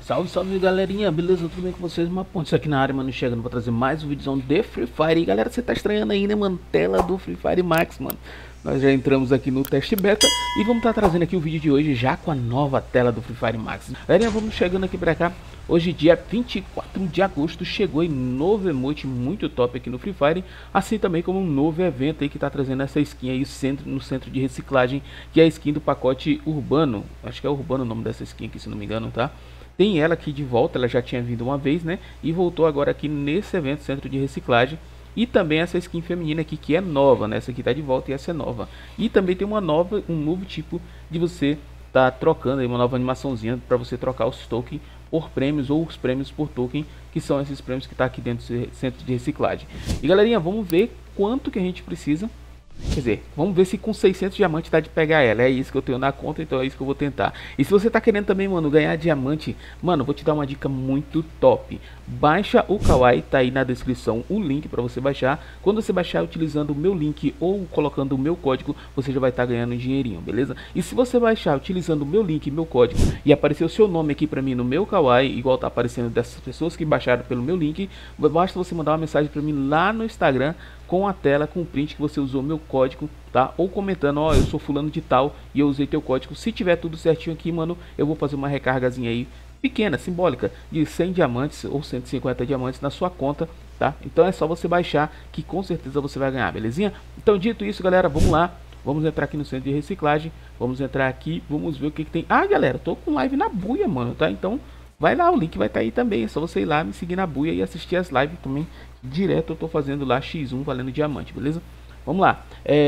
Salve, salve galerinha, beleza? Tudo bem com vocês? Uma ponte aqui na área, mano, chegando pra trazer mais um vídeo de Free Fire. E galera, você tá estranhando aí, né, mano? Tela do Free Fire Max, mano. Nós já entramos aqui no teste beta e vamos estar trazendo aqui o vídeo de hoje já com a nova tela do Free Fire Max. Galerinha, vamos chegando aqui pra cá. Hoje, dia 24 de agosto, chegou em novo emote muito top aqui no Free Fire. Assim também como um novo evento aí que tá trazendo essa skin aí no centro de reciclagem, que é a skin do pacote urbano. Acho que é urbano o nome dessa skin aqui, se não me engano, tá? Tem ela aqui de volta, ela já tinha vindo uma vez, né? E voltou agora aqui nesse evento, centro de reciclagem. E também essa skin feminina aqui, que é nova, né? Essa aqui tá de volta e essa é nova. E também tem um novo tipo de você tá trocando aí, uma nova animaçãozinha para você trocar os tokens por prêmios ou os prêmios por token, que são esses prêmios que tá aqui dentro do centro de reciclagem. E galerinha, vamos ver quanto que a gente precisa. Quer dizer, vamos ver se com 600 diamantes dá de pegar ela. É isso que eu tenho na conta, então é isso que eu vou tentar. E se você tá querendo também, mano, ganhar diamante, mano, vou te dar uma dica muito top. Baixa o Kawaii, tá aí na descrição o link para você baixar. Quando você baixar utilizando o meu link ou colocando o meu código, você já vai estar ganhando um dinheirinho, beleza? E se você baixar utilizando o meu link e meu código e aparecer o seu nome aqui para mim no meu Kawaii, igual tá aparecendo dessas pessoas que baixaram pelo meu link, basta você mandar uma mensagem para mim lá no Instagram com a tela, com o print que você usou meu código, tá? Ou comentando, ó, eu sou fulano de tal e eu usei teu código. Se tiver tudo certinho aqui, mano, eu vou fazer uma recargazinha aí, pequena, simbólica, de 100 diamantes ou 150 diamantes na sua conta, tá? Então é só você baixar que com certeza você vai ganhar, belezinha? Então dito isso, galera, vamos lá. Vamos entrar aqui no centro de reciclagem. Vamos entrar aqui, vamos ver o que tem. Ah, galera, tô com live na buia, mano, tá? Então vai lá, o link vai estar aí também. É só você ir lá, me seguir na buia e assistir as lives também. Direto eu tô fazendo lá X1 valendo diamante, beleza? Vamos lá.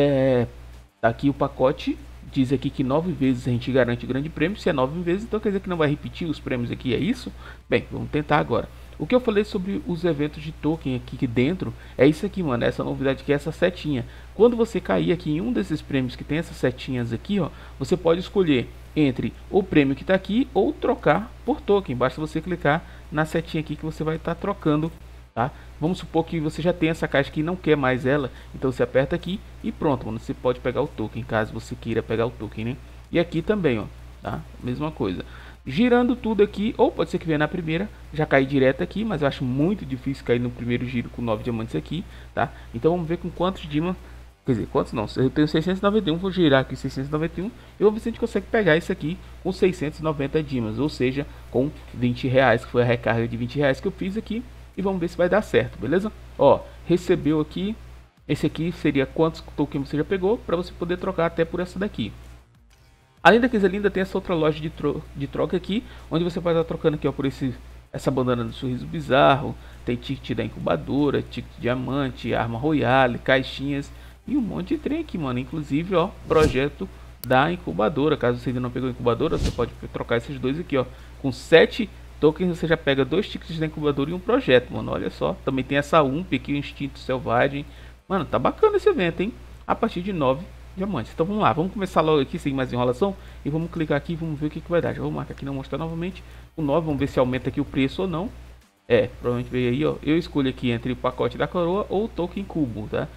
Tá aqui o pacote. Diz aqui que 9 vezes a gente garante o grande prêmio. Se é 9 vezes, então quer dizer que não vai repetir os prêmios aqui, é isso? Bem, vamos tentar agora. O que eu falei sobre os eventos de token aqui dentro é isso aqui, mano. Essa novidade que é essa setinha. Quando você cair aqui em um desses prêmios que tem essas setinhas aqui, ó, você pode escolher entre o prêmio que tá aqui ou trocar por token. Basta você clicar na setinha aqui que você vai estar trocando, tá? Vamos supor que você já tem essa caixa aqui e não quer mais ela, então você aperta aqui e pronto, mano, você pode pegar o token, caso você queira pegar o token, né? E aqui também, ó, tá? Mesma coisa. Girando tudo aqui, ou pode ser que venha na primeira, já cair direto aqui, mas eu acho muito difícil cair no primeiro giro com 9 diamantes aqui, tá? Então vamos ver com quantos diamantes, quer dizer, quantos não, eu tenho 691, vou girar aqui 691, e vou ver se a gente consegue pegar isso aqui com 690 diamantes, ou seja, com 20 reais, que foi a recarga de 20 reais que eu fiz aqui. E vamos ver se vai dar certo, beleza? Ó, recebeu aqui. Esse aqui seria quantos tokens você já pegou, para você poder trocar até por essa daqui. Além da coisa linda, tem essa outra loja de troca aqui, onde você vai estar trocando aqui, ó, por essa bandana do sorriso bizarro. Tem ticket da incubadora, ticket de diamante, arma royale, caixinhas e um monte de trem aqui, mano. Inclusive, ó, projeto da incubadora. Caso você ainda não pegou a incubadora, você pode trocar esses dois aqui, ó, com 7 tokens você já pega 2 tickets da incubadora e um projeto, mano. Olha só. Também tem essa UMP aqui, o Instinto Selvagem. Mano, tá bacana esse evento, hein? A partir de 9 diamantes. Então vamos lá. Vamos começar logo aqui, sem mais enrolação. E vamos clicar aqui e vamos ver o que vai dar. Já vou marcar aqui, não mostrar novamente. O 9, vamos ver se aumenta aqui o preço ou não. Provavelmente veio aí, ó. Eu escolho aqui entre o pacote da coroa ou o token cubo, tá?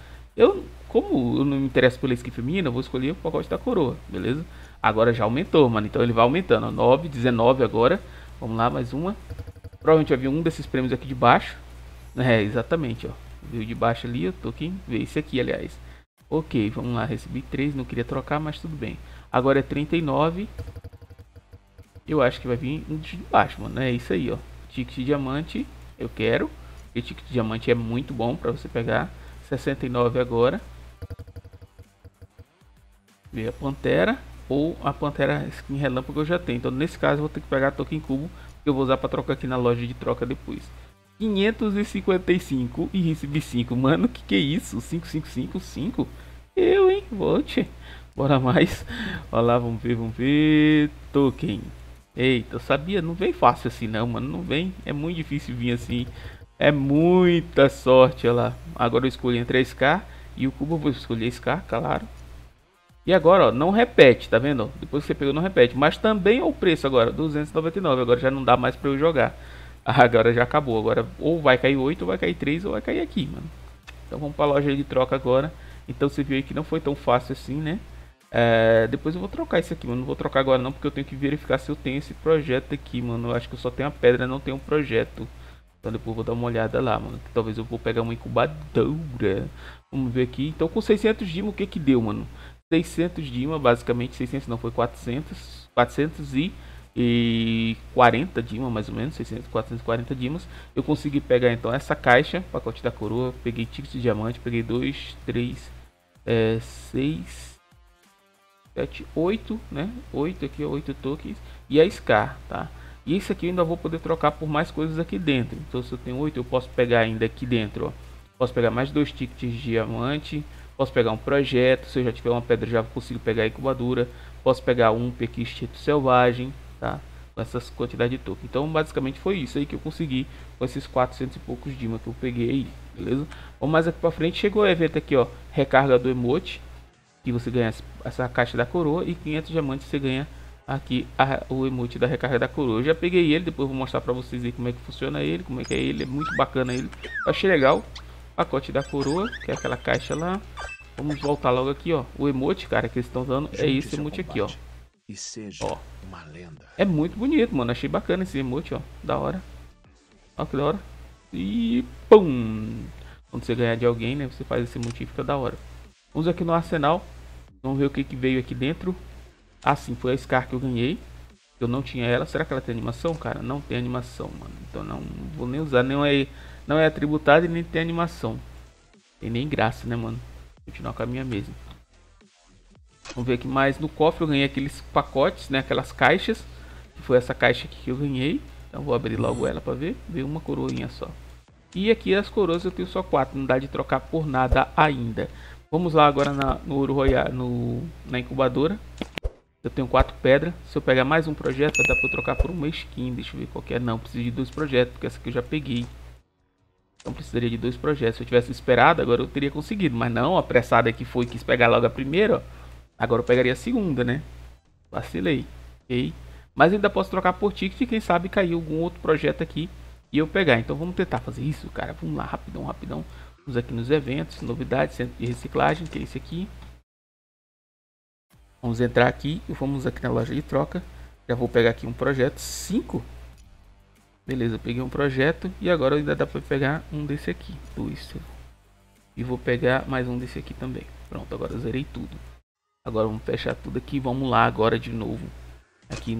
Como eu não me interesso pela skin feminina, eu vou escolher o pacote da coroa, beleza? Agora já aumentou, mano. Então ele vai aumentando, ó. 9, 19 agora. Vamos lá, mais uma. Provavelmente vai vir um desses prêmios aqui de baixo. Exatamente, ó. Veio de baixo ali, eu tô aqui. Veio esse aqui, aliás. Ok, vamos lá. Recebi 3, não queria trocar, mas tudo bem. Agora é 39. Eu acho que vai vir um de baixo, mano. É isso aí, ó. Ticket de diamante, eu quero. E ticket de diamante é muito bom pra você pegar. 69 agora. Veio a Pantera. Ou a Pantera Skin Relâmpago eu já tenho. Então nesse caso eu vou ter que pegar token cubo, que eu vou usar para trocar aqui na loja de troca depois. 555 e recebi 5. Mano, que é isso? 5. Eu, hein? Volte. Bora mais. Olha lá, vamos ver. Token. Eita, eu sabia, não vem fácil assim não, mano. Não vem, é muito difícil vir assim. É muita sorte, olha lá. Agora eu escolhi entre a SK e o cubo, eu vou escolher a SK, claro. E agora, ó, não repete, tá vendo? Depois que você pegou, não repete. Mas também é o preço agora, 299. Agora já não dá mais pra eu jogar. Agora já acabou. Agora ou vai cair 8, ou vai cair 3, ou vai cair aqui, mano. Então vamos pra loja de troca agora. Então você viu aí que não foi tão fácil assim, né? Depois eu vou trocar isso aqui, mano. Não vou trocar agora não, porque eu tenho que verificar se eu tenho esse projeto aqui, mano. Eu acho que eu só tenho a pedra, não tenho um projeto. Então depois eu vou dar uma olhada lá, mano. Talvez eu vou pegar uma incubadora. Vamos ver aqui. Então com 600 Dima, o que que deu, mano? 600 Dima, basicamente. 600 não, foi 400. 440 Dima, mais ou menos. 600, 440 Dimas. Eu consegui pegar então essa caixa, pacote da coroa. Peguei ticket de diamante. Peguei 2, 3, 6... 7, 8, né? 8 aqui, 8 tokens. E a Scar, tá? E isso aqui eu ainda vou poder trocar por mais coisas aqui dentro. Então se eu tenho 8, eu posso pegar ainda aqui dentro, ó. Posso pegar mais 2 tickets de diamante. Posso pegar um projeto. Se eu já tiver uma pedra, já consigo pegar a incubadora. Posso pegar um pequi instinto selvagem, tá? Com essas quantidades de tokens. Então basicamente foi isso aí que eu consegui com esses 400 e poucos Dima que eu peguei aí, beleza? Vamos mais aqui pra frente. Chegou o evento aqui, ó. Recarga do emote. Que você ganha essa caixa da coroa e 500 diamantes você ganha aqui o emote da recarga da coroa. Eu já peguei ele, depois vou mostrar pra vocês aí como é que funciona ele, como é que é ele, é muito bacana ele. Eu achei legal. Pacote da coroa, que é aquela caixa lá. Vamos voltar logo aqui, ó. O emote, cara, que eles estão dando é esse emote aqui, ó. E seja uma lenda. É muito bonito, mano. Achei bacana esse emote, ó. Da hora. Ó que da hora. E pum! Quando você ganhar de alguém, né, você faz esse emote e fica da hora. Vamos aqui no arsenal. Vamos ver o que veio aqui dentro. Ah, sim, foi a Scar que eu ganhei. Eu não tinha ela. Será que ela tem animação, cara? Não tem animação, mano. Então não vou nem usar. Não é atributada e nem tem animação. Tem nem graça, né, mano? Vou continuar com a minha mesmo. Vamos ver aqui mais. No cofre eu ganhei aqueles pacotes, né? Aquelas caixas. Que foi essa caixa aqui que eu ganhei. Então vou abrir logo ela pra ver. Veio uma coroinha só. E aqui as coroas eu tenho só 4. Não dá de trocar por nada ainda. Vamos lá agora no Ouro Royal, na incubadora. Eu tenho 4 pedras. Se eu pegar mais um projeto, vai dar para eu trocar por uma skin. Deixa eu ver qual que é. Não, preciso de 2 projetos, porque essa aqui eu já peguei. Então precisaria de 2 projetos. Se eu tivesse esperado, agora eu teria conseguido. Mas não, apressada que foi, quis pegar logo a primeira, ó. Agora eu pegaria a segunda, né? Vacilei. Ok? Mas ainda posso trocar por ticket. Quem sabe cair algum outro projeto aqui e eu pegar. Então vamos tentar fazer isso, cara. Vamos lá, rapidão, rapidão. Vamos aqui nos eventos, novidades, centro de reciclagem, que é esse aqui. Vamos entrar aqui e vamos aqui na loja de troca. Já vou pegar aqui um projeto, 5. Beleza, peguei um projeto e agora ainda dá para pegar um desse aqui, 2. E vou pegar mais um desse aqui também. Pronto, agora eu zerei tudo. Agora vamos fechar tudo aqui, vamos lá agora de novo. Aqui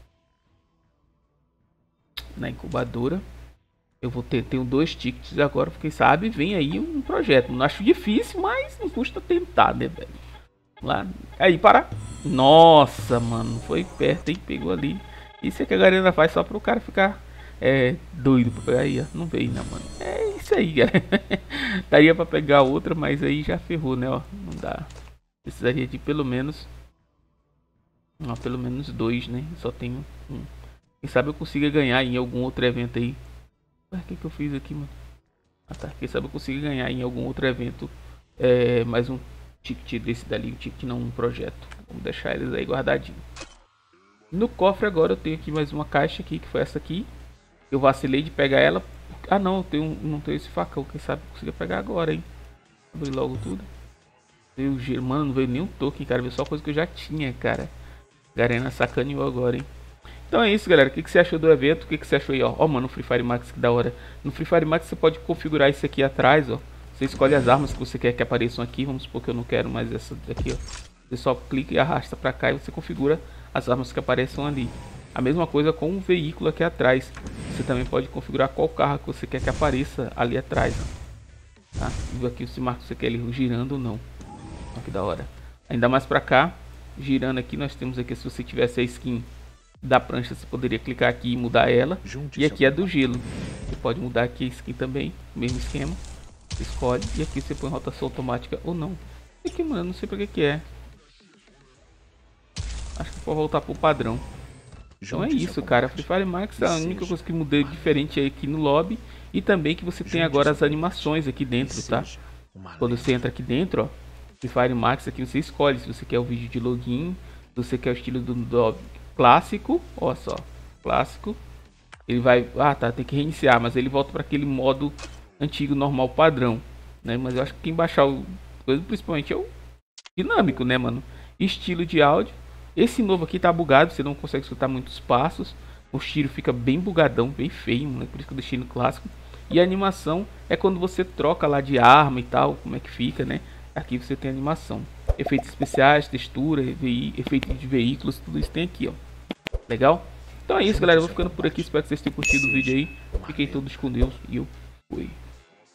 na incubadora. Eu vou tenho 2 tickets agora, porque sabe, vem aí um projeto. Não acho difícil, mas não custa tentar, né, velho? Lá, aí, para. Nossa, mano, foi perto, hein? Pegou ali. Isso é que a galera faz só pro cara ficar doido pra pegar aí, ó. Não veio, né, mano? É isso aí, galera. Daria pra pegar outra, mas aí já ferrou, né, ó. Não dá. Precisaria de pelo menos 2, né? Só tenho um. Quem sabe eu consiga ganhar em algum outro evento aí. O que eu fiz aqui, mano? Ah, tá. Quem sabe eu consigo ganhar em algum outro evento mais um ticket desse dali, um ticket não, um projeto. Vamos deixar eles aí guardadinho. No cofre agora eu tenho aqui mais uma caixa aqui, que foi essa aqui. Eu vacilei de pegar ela. Ah não, não tenho esse facão. Quem sabe eu consigo pegar agora, hein? Abrir logo tudo. Veio gelo, mano, não veio nenhum token, cara. Veio só coisa que eu já tinha, cara. Garena sacaneou agora, hein? Então é isso, galera. O que você achou do evento? O que você achou aí, ó? Ó, mano, no Free Fire Max, que da hora. No Free Fire Max você pode configurar isso aqui atrás, ó. Você escolhe as armas que você quer que apareçam aqui. Vamos supor que eu não quero mais essa daqui, ó. Você só clica e arrasta pra cá e você configura as armas que apareçam ali. A mesma coisa com o veículo aqui atrás. Você também pode configurar qual carro que você quer que apareça ali atrás, ó. Tá? E aqui você marca se você quer ele girando ou não. Ó, que da hora. Ainda mais pra cá, girando aqui, nós temos aqui, se você tivesse a skin da prancha, você poderia clicar aqui e mudar ela. E aqui é do gelo. Você pode mudar aqui a skin também, mesmo esquema. Você escolhe e aqui você põe rotação automática ou não. Aqui, mano, não sei pra que é. Acho que pode voltar pro padrão. Então é isso, cara. Free Fire Max é a única coisa que mudei diferente aqui no lobby. E também que você tem agora as animações aqui dentro, tá? Quando você entra aqui dentro, ó, Free Fire Max, aqui você escolhe se você quer o vídeo de login, se você quer o estilo do clássico, ó só, clássico. Ele vai, tá, tem que reiniciar, mas ele volta para aquele modo antigo, normal, padrão, né? Mas eu acho que quem baixar o coisa, principalmente é o dinâmico, né, mano? Estilo de áudio. Esse novo aqui tá bugado, você não consegue escutar muitos passos. O tiro fica bem bugadão, bem feio, né? Por isso que eu deixei no clássico. E a animação é quando você troca lá de arma e tal, como é que fica, né? Aqui você tem animação. Efeitos especiais, textura, efeitos de veículos, tudo isso tem aqui, ó. Legal? Então é isso, galera. Eu vou ficando por aqui. Espero que vocês tenham curtido o vídeo aí. Fiquem todos com Deus e eu fui.